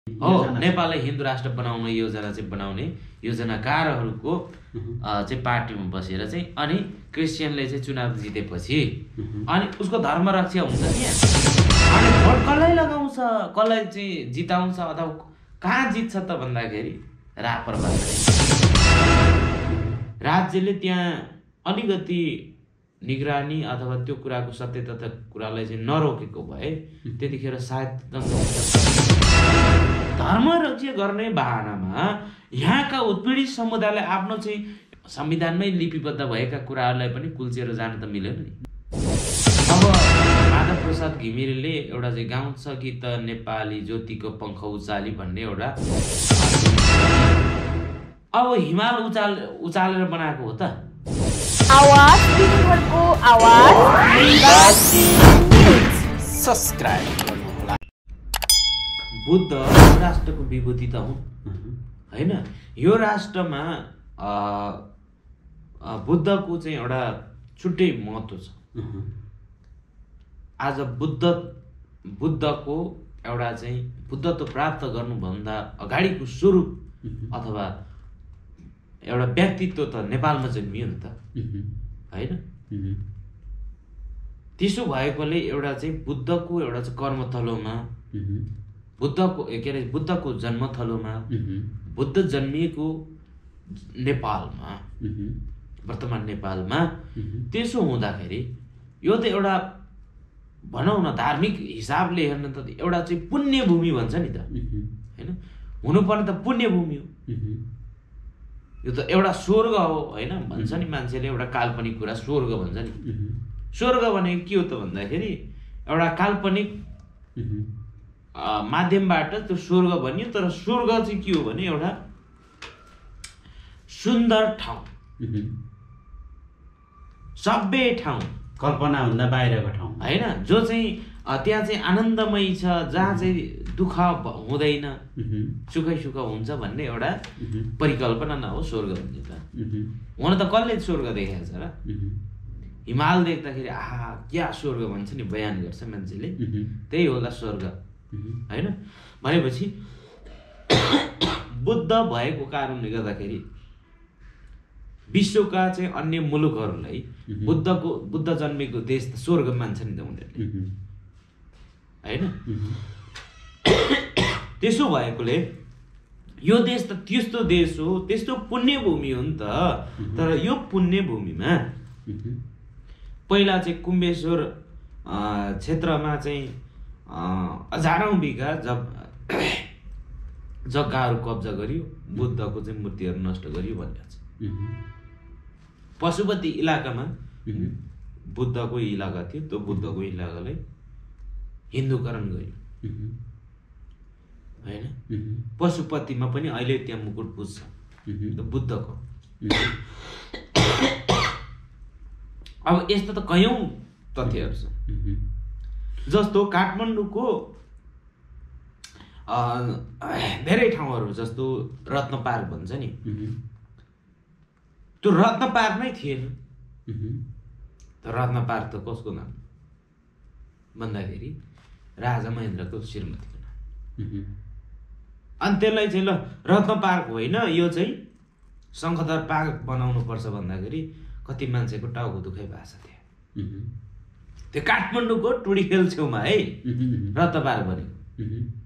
हो नेपाललाई हिन्दू राष्ट्र बनाउने योजना चाहिँ बनाउने योजनाकारहरूको चाहिँ पार्टीमा बसेर चाहिँ अनि क्रिस्चियनले चाहिँ चुनाव जितेपछि अनि उसको धर्म रक्षा हुन्छ नि अनि भोट कसलाई लगाउँछ कसलाई चाहिँ जिताउँछ अथवा कहाँ जित्छ त भन्दाखेरि राप्रपा राज्यले त्यहाँ अलिकति निगरानी अथवा त्यो कुराको सत्य तथा कुरालाई चाहिँ नरोकेको भए त्यतिखेर सायद धर्म रक्षा गर्ने बहानामा यहाँका उत्पीडित समुदायले आफ्नो चाहिँ संविधानमै लिपिबद्ध भएका कुराहरूलाई पनि कुल्चेर जान त मिलेन नि। अब माधव प्रसाद घिमिरेले एउटा चाहिँ गाउँछ कि त नेपाली ज्योतिको पङ्ख उचाली भन्ने एउटा अब हिमाल उचालेर बनाएको हो त आवाज तिमीहरूको आवाज सब्स्क्राइब गर्नुहोला। बुद्ध राष्ट्रको विभूति त हुन् हैन। यो राष्ट्रमा बुद्धको चाहिँ एउटा छुट्टै महत्त्व छ। आज बुद्धको एउटा चाहिँ बुद्धत्व प्राप्त गर्नुभन्दा अगाडिको स्वरूप अथवा एउटा व्यक्तित्व त नेपालमा जन्मियो नि त हैन। त्यसो भएकोले एउटा चाहिँ बुद्धको एउटा चाहिँ कर्मथलोमा बुद्धको के अरे बुद्धको जन्मथलोमा बुद्ध जन्मिएको नेपालमा वर्तमान नेपालमा त्यसो हुँदाखेरि यो त एउटा भनौँ न धार्मिक हिसाबले हेर्न त एउटा चाहिँ पुण्य भूमि भन्छ नि त हैन। हुनुपर्ने त पुण्य भूमि हो। यो त एउटा स्वर्ग हो हैन भन्छ नि मान्छेले एउटा काल्पनिक कुरा स्वर्ग भन्छ नि। स्वर्ग भनेको के हो त भन्दाखेरि एउटा काल्पनिक माध्यमबाट त्यो स्वर्ग बनियो तर स्वर्ग चाहिँ के हो भने एउटा सुन्दर ठाउँ सभ्य ठाउँ कल्पना भन्दा बाहिरको ठाउँ हैन जो चाहिँ त्यहाँ चाहिँ आनन्दमय छ जहाँ चाहिँ दुःख हुँदैन सुखै सुख हुन्छ भन्ने एउटा परिकल्पना न हो स्वर्ग भन्ने त। हुन त कसले स्वर्ग देखाएको छ र हिमाल देख्दाखेरि आहा क्या स्वर्ग भन्छ नि बयान गर्छ मान्छेले त्यही होला स्वर्ग हैन। भनेपछि बुद्ध भएको कारणले गर्दाखेरि विश्वका चाहिँ अन्य मुलुकहरूलाई बुद्ध जन्मेको देश त स्वर्ग मान्छ नि त उनीहरूले हैन। त्यसो भएकोले यो देश त त्यस्तो देश हो त्यस्तो पुण्य भूमि हो नि त। तर यो पुण्य भूमिमा पहिला चाहिँ कुम्बेश्वर क्षेत्रमा चाहिँ हजारौं बिघा जग्गाहरू कब्जा गरियो बुद्धको चाहिँ मूर्तिहरू नष्ट गरियो भनेर छ। पशुपति इलाकामा बुद्धको इलाका थियो त्यो बुद्धको इलाकालाई हिन्दूकरण गरियो हैन। पशुपतिमा पनि अहिले त्यहाँ मुकुट पुज्छ बुद्धको। अब यस्तो त कयौं तथ्यहरू छ जस्तो काठमाडौँको धेरै ठाउँहरू जस्तो रत्न पार्क भन्छ नि त्यो रत्न पार्क नै थिएन। रत्न पार्क त कसको नाम भन्दाखेरि राजा महेन्द्रको श्रीमतीको नाम। अनि त्यसलाई चाहिँ ल रत्न पार्क होइन यो चाहिँ शङ्खधर पार्क बनाउनु पर्छ भन्दाखेरि कति मान्छेको टाउको दुखाइ भएको छ त्यहाँ। त्यो काठमाडौँको टुडीखेल छेउमा है रत्न पार्क भनेको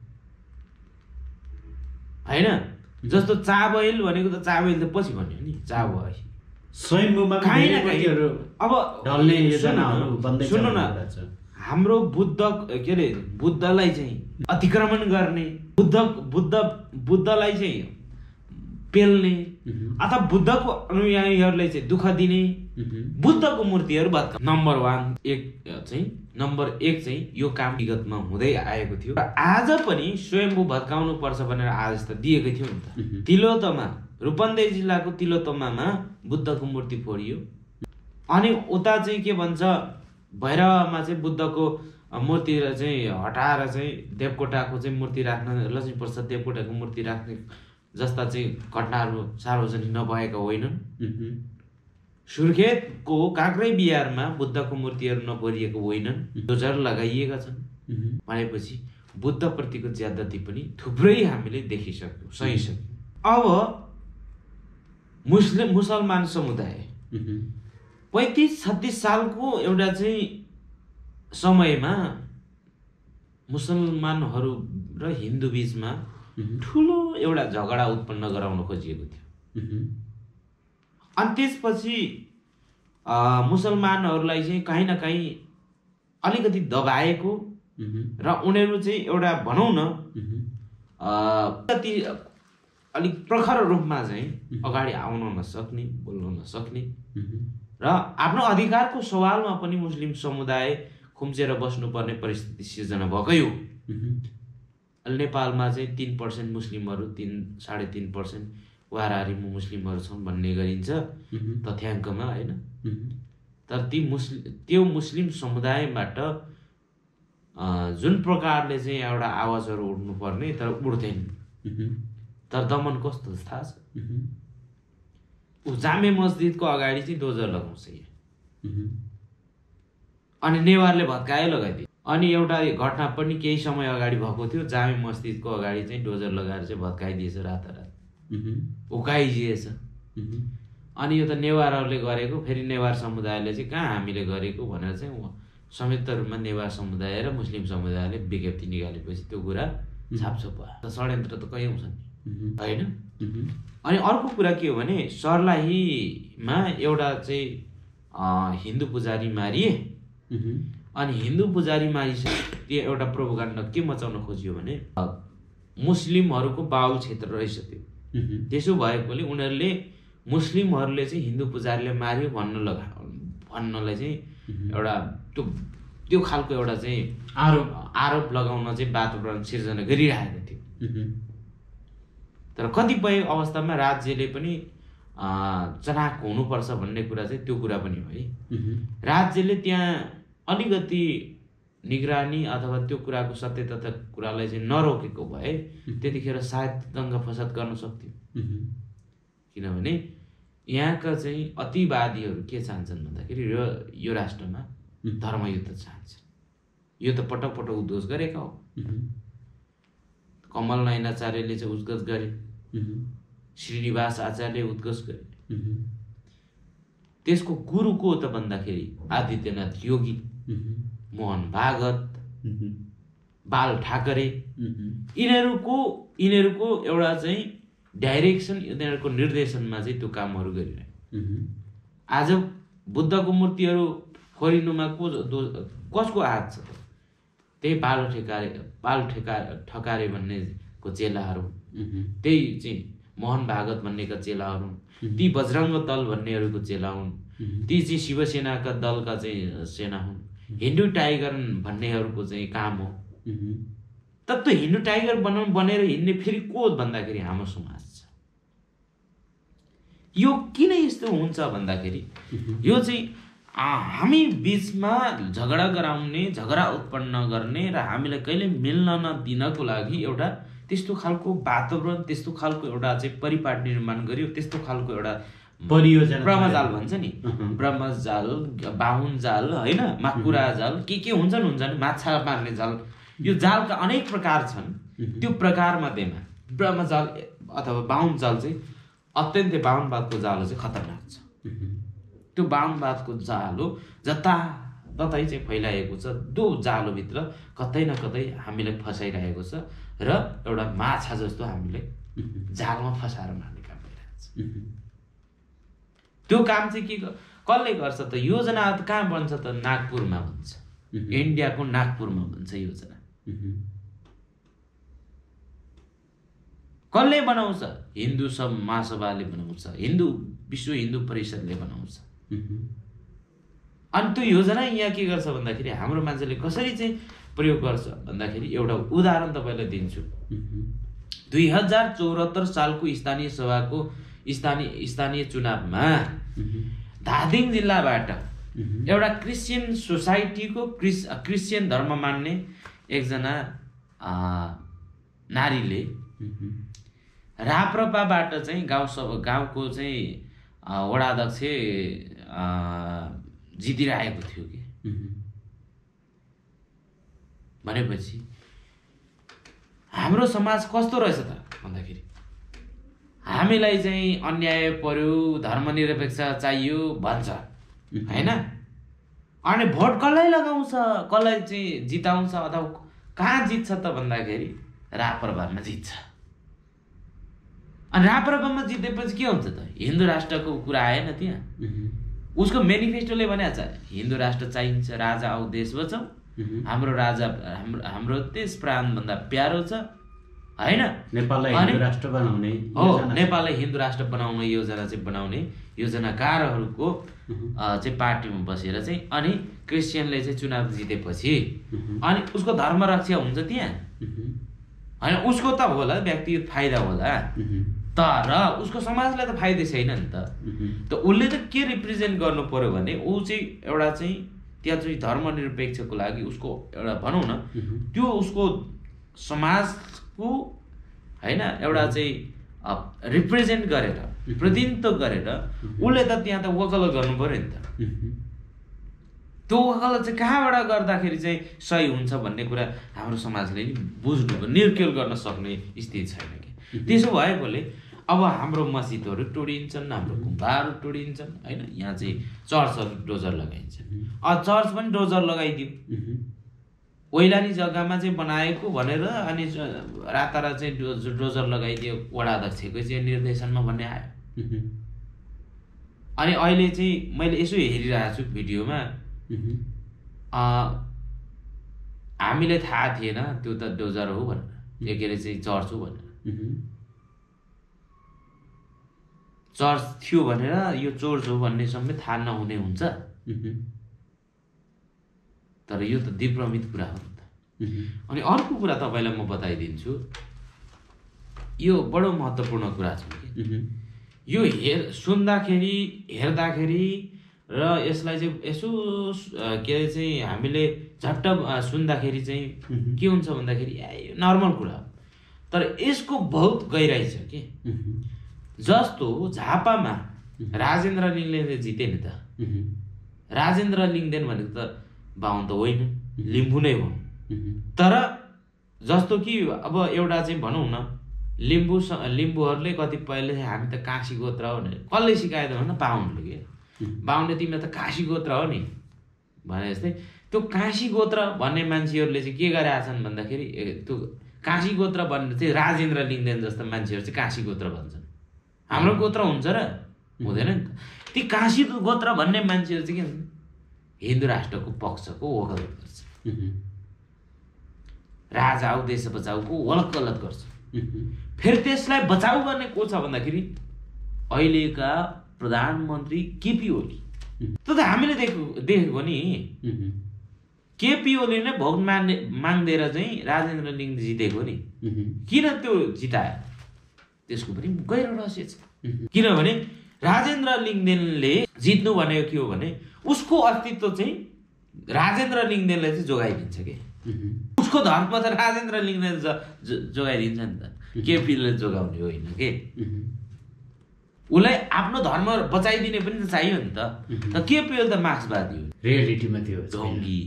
हैन। जस्तो चाबैल भनेको त चाबैल त पछि भन्यो नि चाबैल स्वयम्भूमा अब ढल्ने योजनाहरू बन्दै छ। सुन्नु न हाम्रो बुद्ध के अरे बुद्धलाई चाहिँ अतिक्रमण गर्ने बुद्धलाई चाहिँ पेल्ने अथवा बुद्धको अनुयायीहरूलाई चाहिँ दुःख दिने बुद्धको मूर्तिहरू भत्काउने नम्बर 1 चाहिँ यो काम विगतमा हुँदै आएको थियो। आज पनि स्वयम्भू भत्काउनु पर्छ भनेर आदेश त दिएकै थियो नि त। तिलोत्तमा रूपन्देही जिल्लाको तिलोत्तमामा बुद्धको मूर्ति फोडियो। अनि उता चाहिँ के भन्छ भैरवमा चाहिँ बुद्धको मूर्ति चाहिँ हटाएर चाहिँ देवकोटाको चाहिँ मूर्ति राख्न लक्ष्मीप्रसाद देवकोटाको मूर्ति राख्ने जस्ता चाहिँ घटनाहरू सार्वजनिक नभएका होइनन्। सुर्खेतको काँक्रै बिहारमा बुद्धको मूर्तिहरू नभरिएको होइनन् ध्वजहरू लगाइएका छन्। भनेपछि बुद्धप्रतिको ज्यादती पनि थुप्रै हामीले देखिसक्यौँ, सहिसक्यौँ। अब मुसलमान समुदाय 35-36 सालको एउटा चाहिँ समयमा मुसलमानहरू र हिन्दू बीचमा ठुलो एउटा झगडा उत्पन्न गराउन खोजिएको थियो। अनि त्यसपछि मुसलमानहरूलाई चाहिँ कहीँ न कहीँ अलिकति दबाएको र उनीहरू चाहिँ एउटा भनौँ न कति अलिक प्रखर रूपमा चाहिँ अगाडि आउन नसक्ने, बोल्न नसक्ने र आफ्नो अधिकारको सवालमा पनि मुस्लिम समुदाय खुम्चेर बस्नुपर्ने परिस्थिति सिर्जना भएकै हो। नेपालमा चाहिँ 3% मुस्लिमहरू 3-3.5% वाराहारी मुस्लिमहरू छन् भन्ने गरिन्छ तथ्याङ्कमा, होइन? तर त्यो मुस्लिम समुदायबाट जुन प्रकारले चाहिँ एउटा आवाजहरू उठ्नुपर्ने तर उठ्दैन। तर दमन कस्तो थाहा छ? ऊ जामे मस्जिदको अगाडि चाहिँ डोजर लगाउँछ अनि नेवारले भत्काए लगाइदियो। अनि एउटा घटना पनि केही समय अगाडि भएको थियो, जामे मस्जिदको अगाडि चाहिँ डोजर लगाएर चाहिँ भत्काइदिएछ, रातारात उकाइदिएछ। अनि यो त नेवारहरूले गरेको, फेरि नेवार समुदायले चाहिँ कहाँ हामीले गरेको भनेर चाहिँ संयुक्त रूपमा नेवार समुदाय र मुस्लिम समुदायले विज्ञप्ति निकालेपछि त्यो कुरा छापछोप भयो। षड्यन्त्र त कहीँ हुन्छ नि, होइन? अनि अर्को कुरा के हो भने सर्लाहीमा एउटा चाहिँ हिन्दू पुजारी मारिए। अनि हिन्दू पुजारी मारिसके त्यो एउटा प्रोपोगन्डा के मचाउन खोजियो भने मुस्लिमहरूको बाहुल क्षेत्र रहेछ त्यो। त्यसो भएकोले उनीहरूले मुस्लिमहरूले चाहिँ हिन्दू पुजारीले मार्यो भन्नलाई चाहिँ एउटा त्यो खालको एउटा चाहिँ आरोप लगाउन चाहिँ वातावरण सिर्जना गरिरहेको थियो। तर कतिपय अवस्थामा राज्यले पनि चनाख हुनुपर्छ भन्ने कुरा चाहिँ त्यो कुरा पनि हो है। राज्यले त्यहाँ अलिकति निगरानी अथवा त्यो कुराको सत्य तथा कुरालाई चाहिँ नरोकेको भए त्यतिखेर सायद दङ्गा फसाद गर्न सक्थ्यो। किनभने यहाँका चाहिँ अतिवादीहरू के चाहन्छन् भन्दाखेरि यो राष्ट्रमा धर्मयुद्ध चाहन्छन्। यो त पटक पटक उद्घोष गरेका हो। कमल नयनाचार्यले चाहिँ उद्घोष गरे, श्रीनिवास आचार्यले उद्घोष गरे। त्यसको गुरु को त भन्दाखेरि आदित्यनाथ योगी, मोहन भागवत, बाल ठाकरे, यिनीहरूको एउटा चाहिँ डाइरेक्सन, यिनीहरूको निर्देशनमा चाहिँ त्यो कामहरू गरिरहे। आज बुद्धको मूर्तिहरू फोरिनुमा कसको हात छ? त्यही बाल ठकारे भन्नेको चेलाहरू, त्यही चाहिँ मोहन भागवत भन्नेका चेलाहरू, ती बजरङ्ग दल भन्नेहरूको चेला हुन्, ती चाहिँ शिवसेनाका दलका चाहिँ सेना हुन्। हिन्दू टाइगर भन्नेहरूको चाहिँ काम हो। त त्यो हिन्दू टाइगर बनेर हिँड्ने फेरि को भन्दाखेरि हाम्रो समाज छ। यो किन यस्तो हुन्छ भन्दाखेरि यो चाहिँ हामी बिचमा झगडा गराउने, झगडा उत्पन्न गर्ने र हामीलाई कहिले मिल्न नदिनको लागि एउटा त्यस्तो खालको वातावरण, त्यस्तो खालको एउटा चाहिँ परिपाट निर्माण गर्यो। त्यस्तो खालको एउटा परियोजना, ब्रह्मजाल भन्छ नि, ब्रह्मजाल, बाहुन जाल, होइन, माकुरा जाल, के हुन्छन् माछा मार्ने जाल। यो जालका अनेक प्रकार छन्। त्यो प्रकार मध्येमा ब्रह्मजाल अथवा बाहुन जाल चाहिँ अत्यन्तै, बाहुनवादको जालो चाहिँ खतरनाक छ। त्यो बाहुनवादको जालो जताततै चाहिँ फैलाएको छ। त्यो जालोभित्र कतै न कतै हामीलाई फसाइरहेको छ र एउटा माछा जस्तो हामीलाई जालमा फसाएर मार्ने काम भइरहेको छ। त्यो काम चाहिँ कसले गर्छ त? योजना कहाँ बन्छ त? नागपुरमा बन्छ। इन्डियाको नागपुरमा बन्छ योजना। कसले बनाउँछ? हिन्दू महासभाले बनाउँछ, विश्व हिन्दू परिषदले बनाउँछ। अनि त्यो योजना यहाँ के गर्छ भन्दाखेरि हाम्रो मान्छेले कसरी चाहिँ प्रयोग गर्छ भन्दाखेरि एउटा उदाहरण तपाईँलाई दिन्छु। 2074 सालको स्थानीय सभाको स्थानीय चुनावमा धादिङ जिल्लाबाट एउटा क्रिस्चियन सोसाइटीको क्रिस्चियन धर्म मान्ने एकजना नारीले राप्रपाबाट चाहिँ गाउँको चाहिँ वडाध्यक्ष जितिरहेको थियो कि भनेपछि हाम्रो समाज कस्तो रहेछ त भन्दाखेरि हामीलाई चाहिँ अन्याय पर्यो, धर्मनिरपेक्ष चाहियो भन्छ हैन। अनि भोट कसलाई लगाउँछ, कसलाई चाहिँ जिताउँछ अथवा कहाँ जित्छ त भन्दाखेरि राप्रपामा जित्छ। अनि राप्रपामा जितेपछि के हुन्छ त? हिन्दू राष्ट्रको कुरा आएन त्यहाँ। उसको मेनिफेस्टोले भनेको छ हिन्दू राष्ट्र चाहिन्छ, राजा आऊ देश बचाऊ, हाम्रो राजा हाम्रो देश प्राणभन्दा प्यारो छ हैन। नेपाललाई हिन्दू राष्ट्र बनाउने हो, नेपाललाई हिन्दू राष्ट्र बनाउने योजना चाहिँ बनाउने योजनाकारहरूको चाहिँ पार्टीमा बसेर चाहिँ अनि क्रिस्चियनले चाहिँ चुनाव जितेपछि अनि उसको धर्म रक्षा हुन्छ त्यहाँ हैन। उसको त होला व्यक्तिगत फाइदा होला, तर उसको समाजलाई त फाइदा छैन नि त। उसले त के रिप्रेजेन्ट गर्नु पर्यो भने ऊ चाहिँ एउटा चाहिँ त्यहाँ चाहिँ धर्मनिरपेक्षको लागि उसको एउटा भनौँ न त्यो उसको समाजको हैन एउटा चाहिँ रिप्रेजेन्ट गरेर प्रतिनिधित्व गरेर उसले त त्यहाँ त वकालत गर्नु पर्यो नि त। त्यो वकालत चाहिँ कहाँबाट गर्दाखेरि चाहिँ सही हुन्छ भन्ने कुरा हाम्रो समाजले नि बुझ्नु निर्केल गर्न सक्ने स्थिति छैन कि। त्यसो भएकोले अब हाम्रो मस्जिदहरू टोडिन्छन्, हाम्रो गुम्बाहरू टोडिन्छन् हैन। यहाँ चाहिँ चर्चहरू डोजर लगाइन्छ। चर्च पनि डोजर लगाइदियो, ओइलानी जग्गामा चाहिँ बनाएको भनेर अनि रातारात चाहिँ डोजर लगाइदियो वडा अध्यक्षको चाहिँ निर्देशनमा भन्ने आयो। अनि अहिले चाहिँ मैले यसो हेरिरहेको छु भिडियोमा, हामीलाई थाहा थिएन त्यो त डोजर हो भनेर, के अरे चाहिँ चर्च हो भनेर। चर्च थियो भनेर यो चर्च हो भन्ने समेत थाहा नहुने हुन्छ। तर यो त दिप्रमित कुरा हो नि त। अनि अर्को कुरा तपाईँलाई म बताइदिन्छु, यो बडो महत्त्वपूर्ण कुरा छ कि यो सुन्दाखेरि हेर्दाखेरि र यसलाई चाहिँ यसो के अरे चाहिँ हामीले झट्ट सुन्दाखेरि चाहिँ के हुन्छ भन्दाखेरि नर्मल कुरा हो, तर यसको बहुत गहिराई छ कि। जस्तो झापामा राजेन्द्र लिङ्गदेनले जिते नि त। राजेन्द्र लिङ्गदेन भनेको त बाहुन त होइन, लिम्बू नै हो। तर जस्तो कि अब एउटा चाहिँ भनौँ न लिम्बूहरूले कतिपयले हामी त काशी गोत्र हो भने कसले सिकायो त भन्दा बाहुनले के बाहुनले तिमी त काशी गोत्र हो नि भने जस्तै त्यो काशी गोत्र भन्ने मान्छेहरूले चाहिँ के गरेका छन् भन्दाखेरि त्यो काशी गोत्र भन्ने चाहिँ राजेन्द्र लिङ्गदेन जस्तो मान्छेहरू चाहिँ काशी गोत्र भन्छन्। हाम्रो गोत्र हुन्छ र हुँदैन नि त। ती काशी गोत्र भन्ने मान्छेहरू चाहिँ के भन्छ हिन्दू राष्ट्रको पक्षको वकालत गर्छ, राजा आऊ देश बचाउको वकालत गर्छ। फेरि त्यसलाई बचाउ गर्ने को छ भन्दाखेरि अहिलेका प्रधानमन्त्री केपी ओली। त्यो त हामीले देखेको नि केपी ओली नै भोट माग्देर चाहिँ राजेन्द्र लिङ्गदेन जितेको नि। किन त्यो जितायो त्यसको पनि गहिरो रहस्य छ। किनभने राजेन्द्र लिङ्गदेनले जित्नु भनेको के हो भने उसको अस्तित्व चाहिँ राजेन्द्र लिङ्गदेनले चाहिँ जोगाइदिन्छ कि। उसको धर्म त राजेन्द्र लिङ्गदेन जोगाइदिन्छ नि त, केपीले जोगाउने होइन के। उसलाई आफ्नो धर्म बचाइदिने पनि त चाहियो नि त। केपीले त मार्क्सवादी हो, रियालिटीमा त्यो ढोङ्गी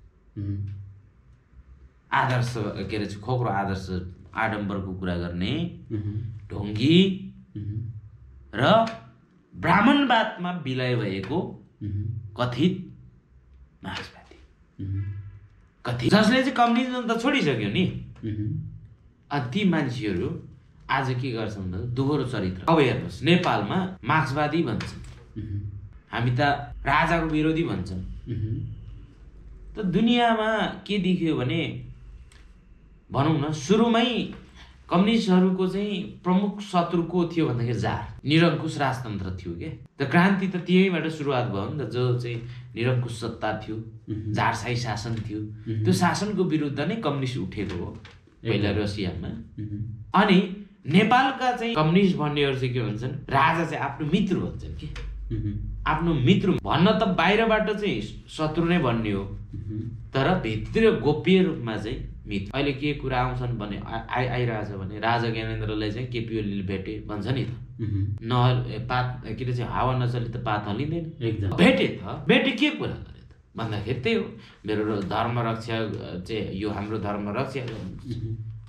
आदर्श के अरे खोक्रो आदर्श आडम्बरको कुरा गर्ने ढोङ्गी र ब्राह्मणवादमा विलय भएको कथित मार्क्सवादी कथित, जसले चाहिँ कम्युनिजम त छोडिसक्यो नि। ती मान्छेहरू आज के गर्छन् भन्दा दोहोरो चरित्र। अब हेर्नुहोस् नेपालमा मार्क्सवादी भन्छन्, हामी त राजाको विरोधी भन्छन्। त दुनियाँमा के देखियो भने भनौँ न सुरुमै कम्युनिस्टहरूको चाहिँ प्रमुख शत्रु को थियो भन्दाखेरि जार निरङ्कुश राजतन्त्र थियो के। त क्रान्ति त त्यहीबाट सुरुवात भयो नि त, जो चाहिँ निरङ्कुश सत्ता थियो, जारशाही शासन थियो। त्यो शासनको विरुद्ध नै कम्युनिस्ट उठेको हो पहिला रसियामा। अनि नेपालका चाहिँ कम्युनिस्ट भन्नेहरू चाहिँ के भन्छन्, राजा चाहिँ आफ्नो मित्र भन्छन् कि। आफ्नो मित्र भन्न त बाहिरबाट चाहिँ शत्रु नै भन्ने हो, तर भित्र गोप्य रूपमा चाहिँ मित्र। अहिले के कुरा आउँछन् भने आइरहेछ भने राजा ज्ञानेन्द्रलाई चाहिँ केपी ओलीले भेटे भन्छ नि त। पात के अरे चाहिँ हावा नचले त पात हलिँदैन। भेटे त भेटे के कुरा गरे त भन्दाखेरि त्यही हो, मेरो धर्म रक्षा चाहिँ यो हाम्रो धर्म रक्षा गर्नु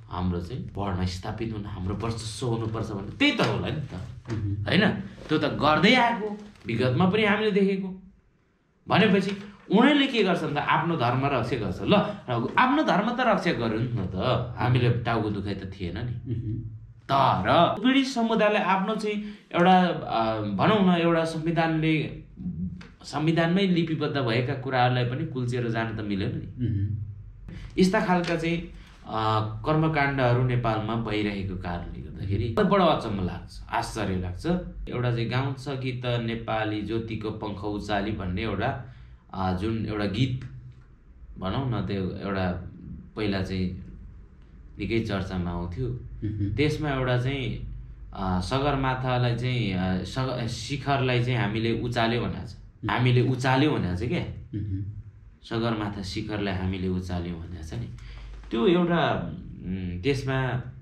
हाम्रो चाहिँ पढ्न स्थापित हुन हाम्रो वर्चस्व हुनुपर्छ भने त्यही त होला नि त होइन। त्यो त गर्दै आएको विगतमा पनि हामीले देखेको। भनेपछि उनीहरूले के गर्छन् त आफ्नो धर्म रक्षा गर्छ। ल आफ्नो धर्म त रक्षा गर्यो नि त, हामीले टाउको दुखाइ त थिएन नि। तर पीडित समुदायलाई आफ्नो चाहिँ एउटा भनौँ न एउटा संविधानमै लिपिबद्ध भएका कुराहरूलाई पनि कुल्चेर जान त मिलेन नि। यस्ता खालका चाहिँ कर्मकाण्डहरू नेपालमा भइरहेको कारणले गर्दाखेरि बडो अचम्म लाग्छ, आश्चर्य लाग्छ। एउटा चाहिँ गाउँ छ कि त नेपाली ज्योतिको पङ्ख उचाली भन्ने एउटा जुन एउटा गीत भनौँ न, त्यो एउटा पहिला चाहिँ निकै चर्चामा आउँथ्यो। त्यसमा एउटा चाहिँ सगरमाथालाई चाहिँ शिखरलाई चाहिँ हामीले उचाल्यो भनेको छ, हामीले उचाल्यो भनेको छ क्या। सगरमाथा शिखरलाई हामीले उचाल्यौँ भनेको छ नि। त्यो एउटा त्यसमा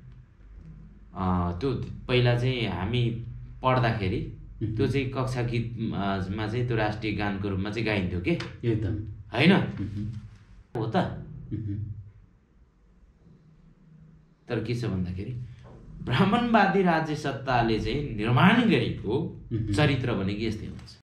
त्यो पहिला चाहिँ हामी पढ्दाखेरि त्यो चाहिँ कक्षा गीतमा चाहिँ त्यो राष्ट्रिय गानको रूपमा चाहिँ गाइन्थ्यो के एकदम होइन हो त। तर के छ भन्दाखेरि ब्राह्मणवादी राज्य सत्ताले चाहिँ निर्माण गरेको चरित्र भनेको यस्तै हुन्छ।